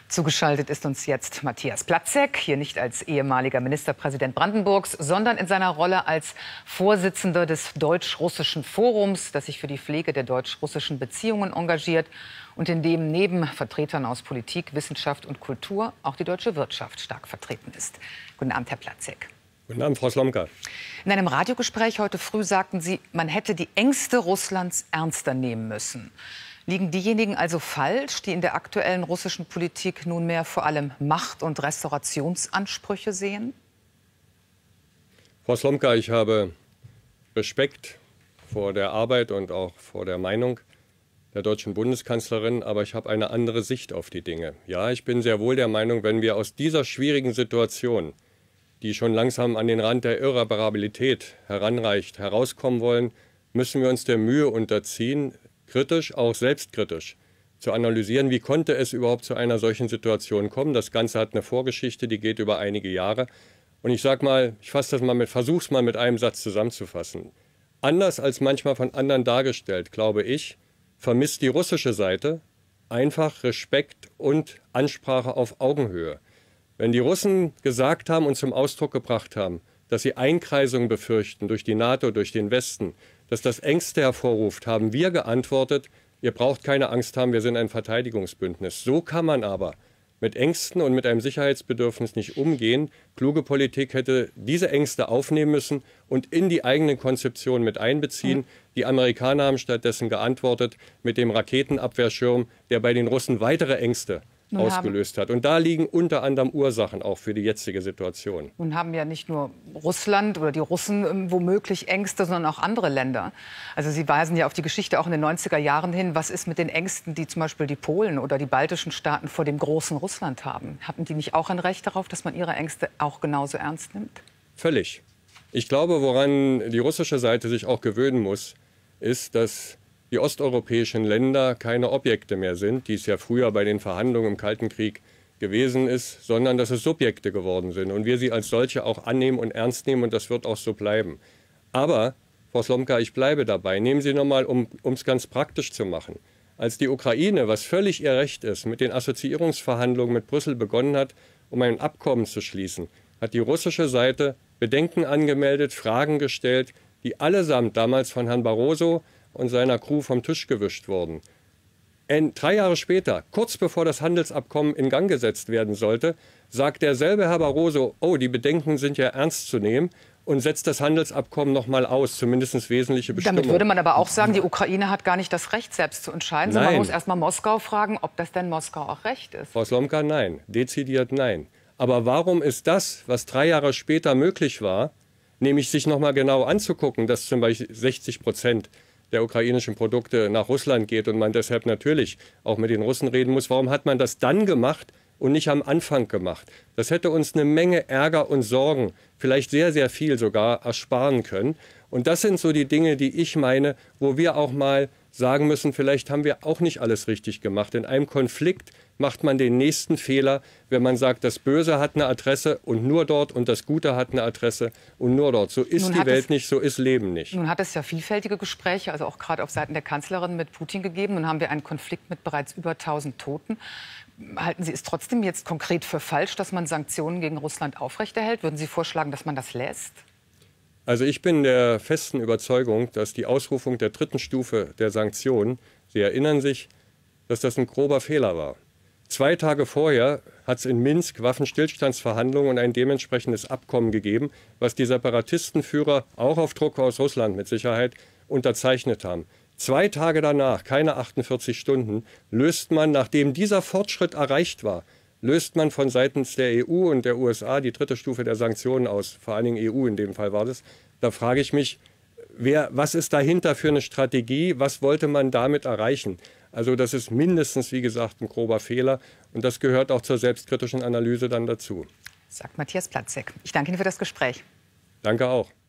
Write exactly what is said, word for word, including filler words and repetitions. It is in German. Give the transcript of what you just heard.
Zugeschaltet ist uns jetzt Matthias Platzek, hier nicht als ehemaliger Ministerpräsident Brandenburgs, sondern in seiner Rolle als Vorsitzender des Deutsch-Russischen Forums, das sich für die Pflege der deutsch-russischen Beziehungen engagiert und in dem neben Vertretern aus Politik, Wissenschaft und Kultur auch die deutsche Wirtschaft stark vertreten ist. Guten Abend, Herr Platzek. Guten Abend, Frau Slomka. In einem Radiogespräch heute früh sagten Sie, man hätte die Ängste Russlands ernster nehmen müssen. Liegen diejenigen also falsch, die in der aktuellen russischen Politik nunmehr vor allem Macht- und Restaurationsansprüche sehen? Frau Slomka, ich habe Respekt vor der Arbeit und auch vor der Meinung der deutschen Bundeskanzlerin, aber ich habe eine andere Sicht auf die Dinge. Ja, ich bin sehr wohl der Meinung, wenn wir aus dieser schwierigen Situation, die schon langsam an den Rand der Irreparabilität heranreicht, herauskommen wollen, müssen wir uns der Mühe unterziehen, kritisch, auch selbstkritisch, zu analysieren, wie konnte es überhaupt zu einer solchen Situation kommen. Das Ganze hat eine Vorgeschichte, die geht über einige Jahre. Und ich sage mal, ich fasse das mal mit, versuch's mal mit einem Satz zusammenzufassen. Anders als manchmal von anderen dargestellt, glaube ich, vermisst die russische Seite einfach Respekt und Ansprache auf Augenhöhe. Wenn die Russen gesagt haben und zum Ausdruck gebracht haben, dass sie Einkreisung befürchten durch die NATO, durch den Westen, dass das Ängste hervorruft, haben wir geantwortet, ihr braucht keine Angst haben, wir sind ein Verteidigungsbündnis. So kann man aber mit Ängsten und mit einem Sicherheitsbedürfnis nicht umgehen. Kluge Politik hätte diese Ängste aufnehmen müssen und in die eigene Konzeption mit einbeziehen. Die Amerikaner haben stattdessen geantwortet mit dem Raketenabwehrschirm, der bei den Russen weitere Ängste Nun ausgelöst hat. Und da liegen unter anderem Ursachen auch für die jetzige Situation. Nun haben ja nicht nur Russland oder die Russen ähm, womöglich Ängste, sondern auch andere Länder. Also Sie weisen ja auf die Geschichte auch in den neunziger Jahren hin. Was ist mit den Ängsten, die zum Beispiel die Polen oder die baltischen Staaten vor dem großen Russland haben? Hatten die nicht auch ein Recht darauf, dass man ihre Ängste auch genauso ernst nimmt? Völlig. Ich glaube, woran die russische Seite sich auch gewöhnen muss, ist, dass die osteuropäischen Länder keine Objekte mehr sind, die es ja früher bei den Verhandlungen im Kalten Krieg gewesen ist, sondern dass es Subjekte geworden sind und wir sie als solche auch annehmen und ernst nehmen und das wird auch so bleiben. Aber, Frau Slomka, ich bleibe dabei. Nehmen Sie noch mal, um es ganz praktisch zu machen. Als die Ukraine, was völlig ihr Recht ist, mit den Assoziierungsverhandlungen mit Brüssel begonnen hat, um ein Abkommen zu schließen, hat die russische Seite Bedenken angemeldet, Fragen gestellt, die allesamt damals von Herrn Barroso und seiner Crew vom Tisch gewischt wurden. Und drei Jahre später, kurz bevor das Handelsabkommen in Gang gesetzt werden sollte, sagt derselbe Herr Barroso, oh, die Bedenken sind ja ernst zu nehmen und setzt das Handelsabkommen noch mal aus, zumindest wesentliche Bestimmungen. Damit würde man aber auch sagen, die Ukraine hat gar nicht das Recht, selbst zu entscheiden, sondern man muss erst mal Moskau fragen, ob das denn Moskau auch recht ist. Frau Slomka, nein, dezidiert nein. Aber warum ist das, was drei Jahre später möglich war, nämlich sich noch mal genau anzugucken, dass zum Beispiel sechzig Prozent der ukrainischen Produkte nach Russland geht und man deshalb natürlich auch mit den Russen reden muss. Warum hat man das dann gemacht und nicht am Anfang gemacht? Das hätte uns eine Menge Ärger und Sorgen, vielleicht sehr, sehr viel sogar, ersparen können. Und das sind so die Dinge, die ich meine, wo wir auch mal sagen müssen, vielleicht haben wir auch nicht alles richtig gemacht. In einem Konflikt macht man den nächsten Fehler, wenn man sagt, das Böse hat eine Adresse und nur dort und das Gute hat eine Adresse und nur dort. So ist die Welt nicht, so ist Leben nicht. Nun hat es ja vielfältige Gespräche, also auch gerade auf Seiten der Kanzlerin mit Putin gegeben. Nun haben wir einen Konflikt mit bereits über tausend Toten. Halten Sie es trotzdem jetzt konkret für falsch, dass man Sanktionen gegen Russland aufrechterhält? Würden Sie vorschlagen, dass man das lässt? Also ich bin der festen Überzeugung, dass die Ausrufung der dritten Stufe der Sanktionen, Sie erinnern sich, dass das ein grober Fehler war. Zwei Tage vorher hat es in Minsk Waffenstillstandsverhandlungen und ein dementsprechendes Abkommen gegeben, was die Separatistenführer auch auf Druck aus Russland mit Sicherheit unterzeichnet haben. Zwei Tage danach, keine achtundvierzig Stunden, löst man, nachdem dieser Fortschritt erreicht war, löst man von seitens der E U und der U S A die dritte Stufe der Sanktionen aus. Vor allen Dingen E U in dem Fall war das. Da frage ich mich, wer, was ist dahinter für eine Strategie? Was wollte man damit erreichen? Also das ist mindestens, wie gesagt, ein grober Fehler. Und das gehört auch zur selbstkritischen Analyse dann dazu. Sagt Matthias Platzek. Ich danke Ihnen für das Gespräch. Danke auch.